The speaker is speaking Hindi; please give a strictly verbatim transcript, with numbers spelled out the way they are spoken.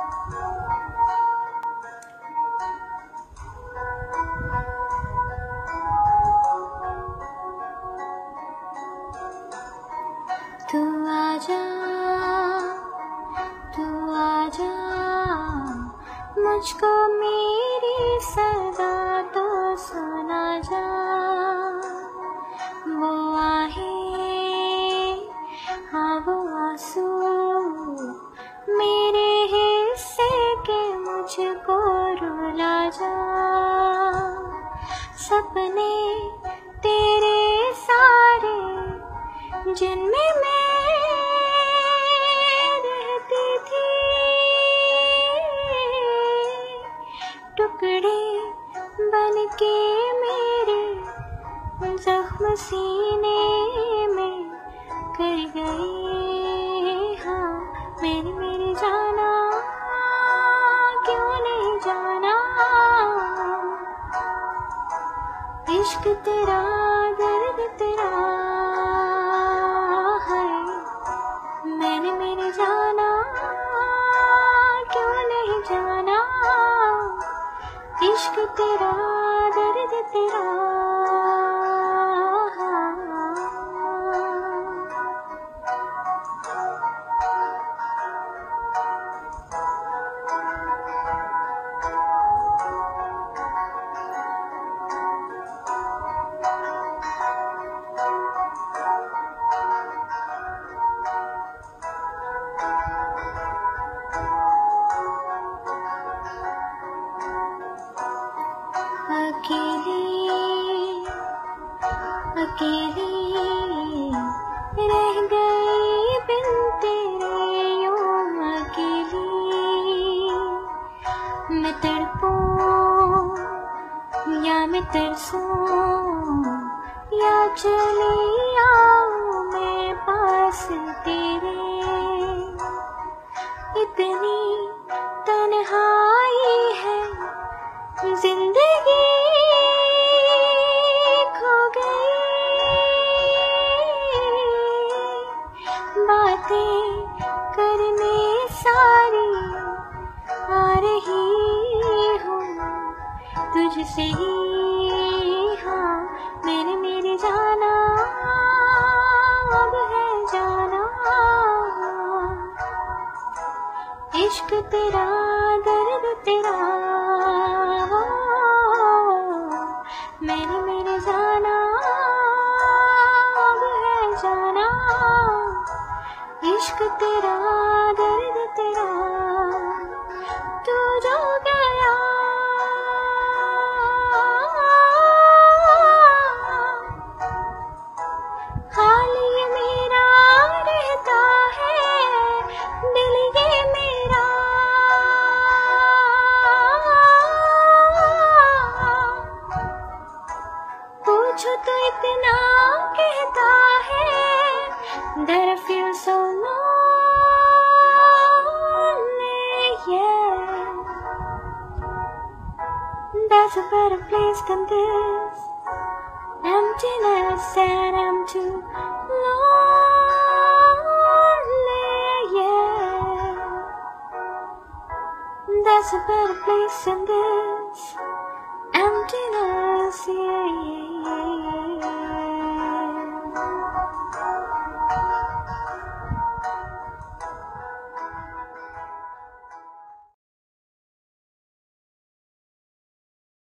तू आजा, तू आजा, मुझको मेरी सदा तो सुना जा। वो आहे, हाँ वो आंसू मेरे हिस्से के मुझको रुला जा। सपने तेरे सारे जिनमें मैं रहती थी, टुकड़े बन के मेरे जख्म सीने में कर गए। हाँ मेरी मेरी जाना, क्यों नहीं जाना, इश्क तेरा दर्द तेरा है। मैंने मेरे जाना, क्यों नहीं जाना, इश्क तेरा दर्द तेरा। अकेली अकेली रह गई बिन तेरे, यूं अकेली। मैं तड़पूं या मैं तरसूं, या चली आऊं मैं पास तेरे। इतनी तन्हाई है जिंदगी खो गई, बातें करने सारी आ रही हूँ तुझसे ही। हाँ मेरे मेरे जाना, अब है जाना, इश्क तेरा दर्द तेरा। मेरे मेरे जाना, अब है जाना, इश्क तेरा दर्द तेरा। तू जो गया खाली मेरा रहता है, दिल ये मेरा पूछो तो इतना कहता है। That I feel so lonely, yeah. There's a better place than this. Emptiness and I'm too lonely, yeah. There's a better place than this.